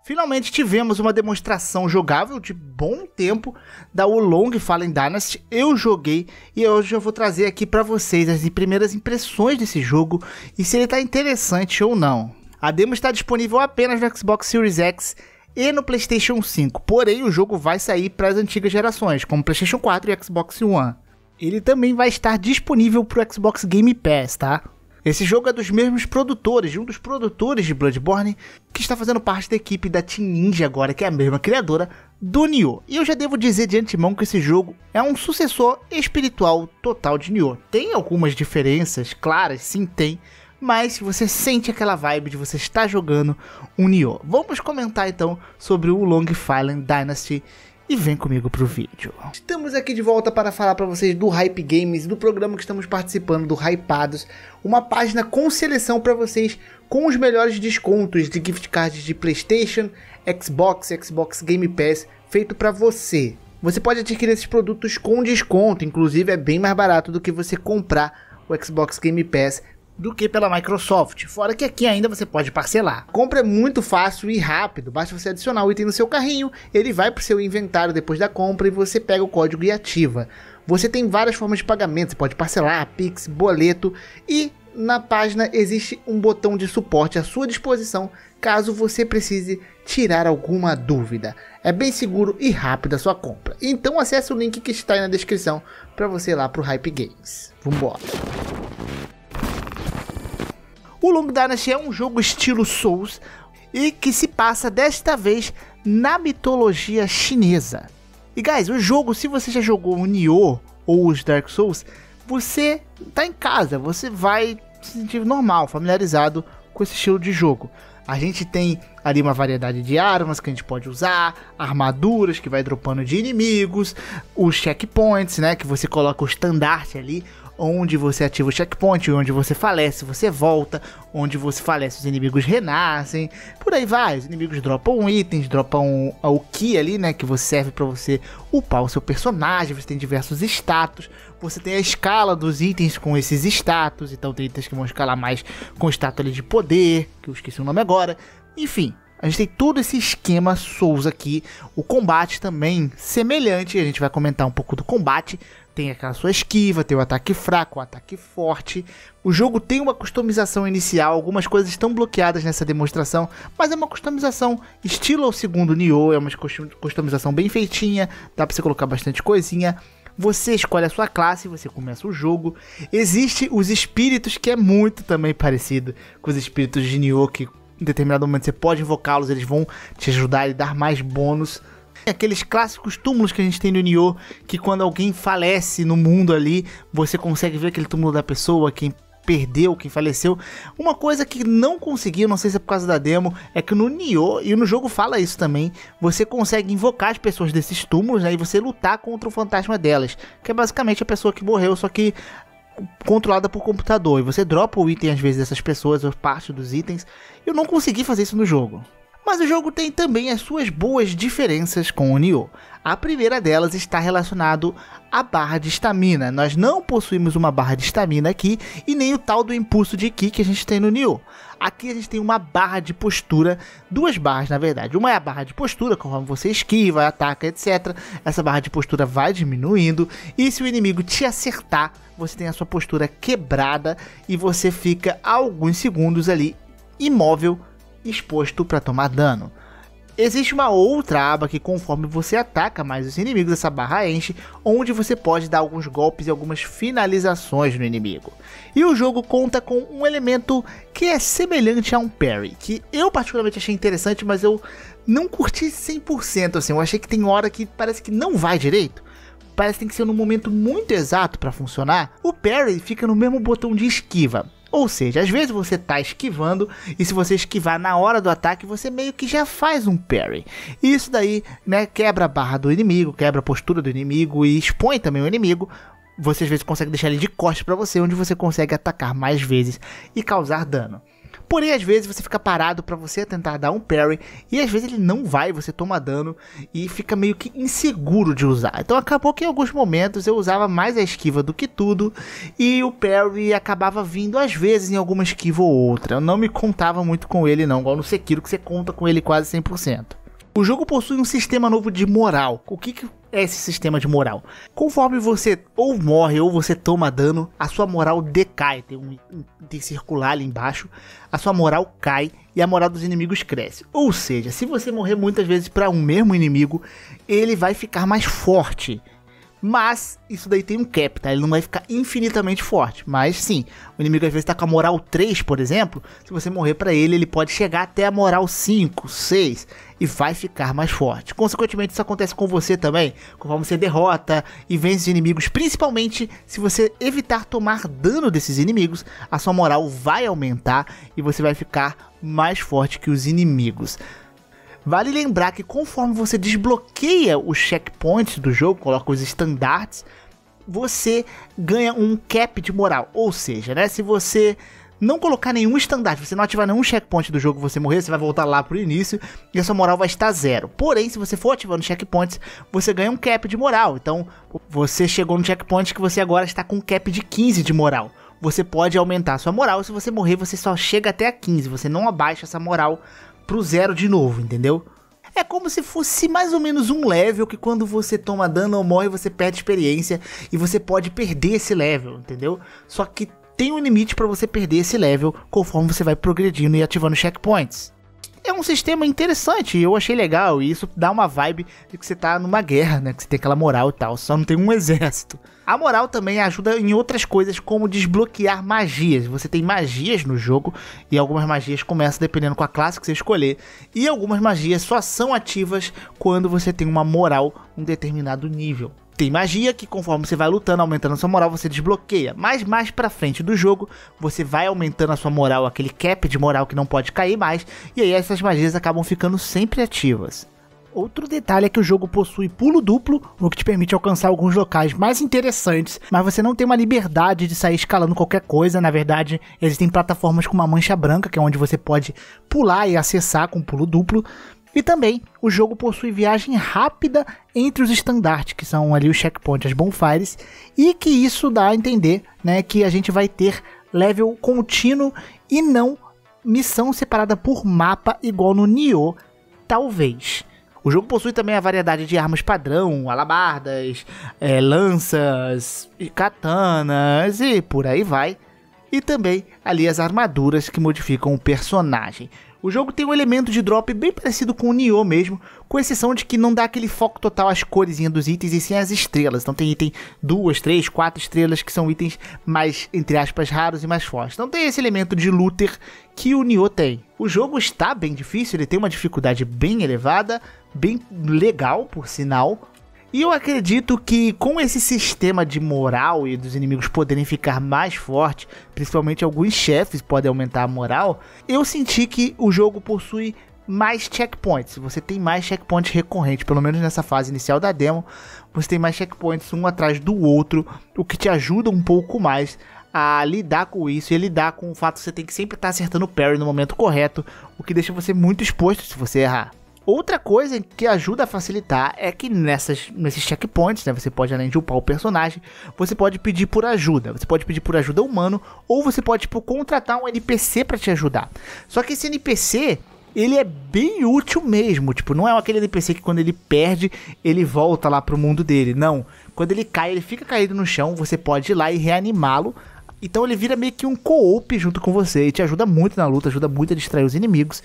Finalmente tivemos uma demonstração jogável de bom tempo da Wo Long Fallen Dynasty. Eu joguei e hoje eu vou trazer aqui para vocês as primeiras impressões desse jogo e se ele está interessante ou não. A demo está disponível apenas no Xbox Series X e no PlayStation 5, porém o jogo vai sair para as antigas gerações, como PlayStation 4 e Xbox One. Ele também vai estar disponível para o Xbox Game Pass, tá? Esse jogo é dos mesmos produtores, de um dos produtores de Bloodborne, que está fazendo parte da equipe da Team Ninja agora, que é a mesma criadora do Nioh. E eu já devo dizer de antemão que esse jogo é um sucessor espiritual total de Nioh. Tem algumas diferenças, claras, sim tem, mas você sente aquela vibe de você estar jogando um Nioh. Vamos comentar então sobre o Wo Long Fallen Dynasty. E vem comigo pro vídeo. Estamos aqui de volta para falar para vocês do Hype Games, do programa que estamos participando, do Hypados. Uma página com seleção para vocês, com os melhores descontos de gift cards de PlayStation, Xbox, Xbox Game Pass, feito para você. Você pode adquirir esses produtos com desconto, inclusive é bem mais barato do que você comprar o Xbox Game Pass do que pela Microsoft, fora que aqui ainda você pode parcelar. A compra é muito fácil e rápido, basta você adicionar o item no seu carrinho, ele vai para o seu inventário depois da compra e você pega o código e ativa. Você tem várias formas de pagamento, você pode parcelar, Pix, boleto e na página existe um botão de suporte à sua disposição caso você precise tirar alguma dúvida. É bem seguro e rápido a sua compra. Então acesse o link que está aí na descrição para você ir lá para o Hype Games. Vambora! O Long Dynasty é um jogo estilo Souls e que se passa desta vez na mitologia chinesa. E guys, o jogo, se você já jogou o Nioh ou os Dark Souls, você tá em casa, você vai se sentir normal, familiarizado com esse estilo de jogo. A gente tem ali uma variedade de armas que a gente pode usar, armaduras que vai dropando de inimigos, os checkpoints, né, que você coloca o estandarte ali, onde você ativa o checkpoint, onde você falece, você volta, onde você falece os inimigos renascem, por aí vai, os inimigos dropam itens, dropam o Ki ali, né, que você serve para você upar o seu personagem, você tem diversos status, você tem a escala dos itens com esses status, então tem itens que vão escalar mais com status ali de poder, que eu esqueci o nome agora, enfim. A gente tem todo esse esquema Souls aqui, o combate também semelhante, a gente vai comentar um pouco do combate, tem aquela sua esquiva, tem o ataque fraco, o ataque forte. O jogo tem uma customização inicial, algumas coisas estão bloqueadas nessa demonstração, mas é uma customização estilo ao segundo Nioh, é uma customização bem feitinha, dá pra você colocar bastante coisinha. Você escolhe a sua classe, você começa o jogo. Existem os espíritos, que é muito também parecido com os espíritos de Nioh, que em determinado momento você pode invocá-los, eles vão te ajudar e dar mais bônus. Aqueles clássicos túmulos que a gente tem no Nioh, que quando alguém falece no mundo ali, você consegue ver aquele túmulo da pessoa, quem perdeu, quem faleceu. Uma coisa que não conseguiu, não sei se é por causa da demo, é que no Nioh, e no jogo fala isso também, você consegue invocar as pessoas desses túmulos, né, e você lutar contra o fantasma delas, que é basicamente a pessoa que morreu, só que controlada por computador, e você dropa o item às vezes dessas pessoas, ou parte dos itens. Eu não consegui fazer isso no jogo. Mas o jogo tem também as suas boas diferenças com o Nioh. A primeira delas está relacionado à barra de estamina. Nós não possuímos uma barra de estamina aqui e nem o tal do impulso de Ki que a gente tem no Nioh. Aqui a gente tem uma barra de postura, duas barras na verdade. Uma é a barra de postura, conforme você esquiva, ataca, etc. Essa barra de postura vai diminuindo e se o inimigo te acertar, você tem a sua postura quebrada e você fica alguns segundos ali imóvel, exposto para tomar dano. Existe uma outra aba que conforme você ataca mais os inimigos, essa barra enche, onde você pode dar alguns golpes e algumas finalizações no inimigo. E o jogo conta com um elemento que é semelhante a um parry, que eu particularmente achei interessante, mas eu não curti 100%, assim, eu achei que tem hora que parece que não vai direito. Parece que tem que ser num momento muito exato para funcionar. O parry fica no mesmo botão de esquiva. Ou seja, às vezes você tá esquivando e se você esquivar na hora do ataque, você meio que já faz um parry. E isso daí, né, quebra a barra do inimigo, quebra a postura do inimigo e expõe também o inimigo. Você às vezes consegue deixar ele de costas para você, onde você consegue atacar mais vezes e causar dano. Porém, às vezes você fica parado pra você tentar dar um parry e às vezes ele não vai, você toma dano e fica meio que inseguro de usar. Então acabou que em alguns momentos eu usava mais a esquiva do que tudo e o parry acabava vindo às vezes em alguma esquiva ou outra. Eu não me contava muito com ele não, igual no Sekiro que você conta com ele quase 100%. O jogo possui um sistema novo de moral. O que é esse sistema de moral? Conforme você ou morre ou você toma dano, a sua moral decai. Tem um item circular ali embaixo. A sua moral cai e a moral dos inimigos cresce. Ou seja, se você morrer muitas vezes para um mesmo inimigo, ele vai ficar mais forte. Mas isso daí tem um cap, tá? Ele não vai ficar infinitamente forte. Mas sim, o inimigo às vezes tá com a moral 3, por exemplo. Se você morrer pra ele, ele pode chegar até a moral 5, 6 e vai ficar mais forte. Consequentemente, isso acontece com você também, conforme você derrota e vence os inimigos. Principalmente se você evitar tomar dano desses inimigos, a sua moral vai aumentar e você vai ficar mais forte que os inimigos. Vale lembrar que conforme você desbloqueia os checkpoints do jogo, coloca os estandartes, você ganha um cap de moral. Ou seja, né, se você não colocar nenhum estandarte, você não ativar nenhum checkpoint do jogo, você morrer, você vai voltar lá pro início e a sua moral vai estar 0. Porém, se você for ativando checkpoints, você ganha um cap de moral. Então, você chegou no checkpoint que você agora está com um cap de 15 de moral. Você pode aumentar a sua moral, se você morrer, você só chega até a 15, você não abaixa essa moral pro 0 de novo, entendeu? É como se fosse mais ou menos um level que quando você toma dano ou morre, você perde experiência e você pode perder esse level, entendeu? Só que tem um limite para você perder esse level conforme você vai progredindo e ativando checkpoints. É um sistema interessante, eu achei legal e isso dá uma vibe de que você tá numa guerra, né? Que você tem aquela moral e tal, só não tem um exército. A moral também ajuda em outras coisas como desbloquear magias. Você tem magias no jogo e algumas magias começam dependendo com a classe que você escolher. E algumas magias só são ativas quando você tem uma moral em um determinado nível. Tem magia que conforme você vai lutando, aumentando a sua moral, você desbloqueia. Mas mais pra frente do jogo, você vai aumentando a sua moral, aquele cap de moral que não pode cair mais. E aí essas magias acabam ficando sempre ativas. Outro detalhe é que o jogo possui pulo duplo, o que te permite alcançar alguns locais mais interessantes, mas você não tem uma liberdade de sair escalando qualquer coisa. Na verdade, existem plataformas com uma mancha branca, que é onde você pode pular e acessar com pulo duplo. E também o jogo possui viagem rápida entre os estandartes, que são ali os checkpoints, as bonfires, e que isso dá a entender, né, que a gente vai ter level contínuo e não missão separada por mapa igual no Nioh, talvez. O jogo possui também a variedade de armas padrão, alabardas, lanças, katanas e por aí vai. E também ali as armaduras que modificam o personagem. O jogo tem um elemento de drop bem parecido com o Nioh mesmo, com exceção de que não dá aquele foco total às coresinhas dos itens e sim às estrelas. Então tem item 2, 3, 4 estrelas que são itens mais, entre aspas, raros e mais fortes. Então tem esse elemento de looter que o Nioh tem. O jogo está bem difícil, ele tem uma dificuldade bem elevada, bem legal por sinal. E eu acredito que com esse sistema de moral e dos inimigos poderem ficar mais fortes, principalmente alguns chefes podem aumentar a moral, eu senti que o jogo possui mais checkpoints. Você tem mais checkpoints recorrentes, pelo menos nessa fase inicial da demo, você tem mais checkpoints um atrás do outro, o que te ajuda um pouco mais a lidar com isso e lidar com o fato que você tem que sempre estar acertando o parry no momento correto, o que deixa você muito exposto se você errar. Outra coisa que ajuda a facilitar é que nesses checkpoints, né, você pode, além de upar o personagem, você pode pedir por ajuda. Você pode pedir por ajuda humano ou você pode, tipo, contratar um NPC para te ajudar. Só que esse NPC, ele é bem útil mesmo. Tipo, não é aquele NPC que quando ele perde, ele volta lá pro mundo dele. Não. Quando ele cai, ele fica caído no chão, você pode ir lá e reanimá-lo. Então ele vira meio que um co-op junto com você e te ajuda muito na luta, ajuda muito a distrair os inimigos.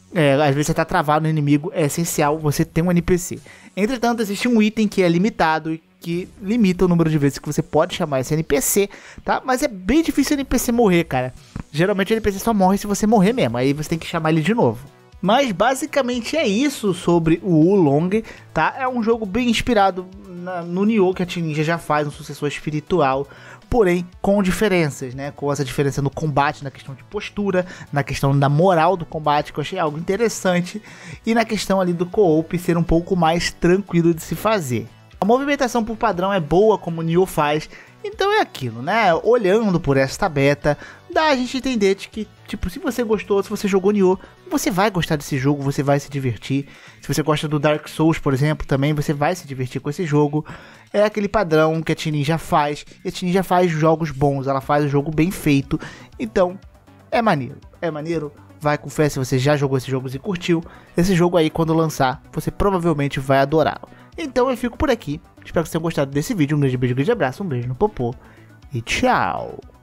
Às vezes você tá travado no inimigo, é essencial você ter um NPC. Entretanto, existe um item que é limitado e que limita o número de vezes que você pode chamar esse NPC, tá? Mas é bem difícil o NPC morrer, cara. Geralmente o NPC só morre se você morrer mesmo, aí você tem que chamar ele de novo. Mas basicamente é isso sobre o Wo Long, tá? É um jogo bem inspirado no Nioh, que a Team Ninja já faz, um sucessor espiritual, porém com diferenças, né? Com essa diferença no combate, na questão de postura, na questão da moral do combate, que eu achei algo interessante, e na questão ali do co-op ser um pouco mais tranquilo de se fazer. A movimentação por padrão é boa, como o Nioh faz, Então é aquilo, né? Olhando por esta beta, dá a gente entender de que, tipo, se você gostou, se você jogou Nioh, você vai gostar desse jogo, você vai se divertir. Se você gosta do Dark Souls, por exemplo, também você vai se divertir com esse jogo. É aquele padrão que a Team Ninja faz, e a Team Ninja faz jogos bons, ela faz o jogo bem feito. Então, é maneiro. Vai com fé se você já jogou esses jogos e curtiu. Esse jogo aí, quando lançar, você provavelmente vai adorá-lo. Então eu fico por aqui. Espero que vocês tenham gostado desse vídeo. Um grande beijo, um grande abraço, um beijo no popô e tchau!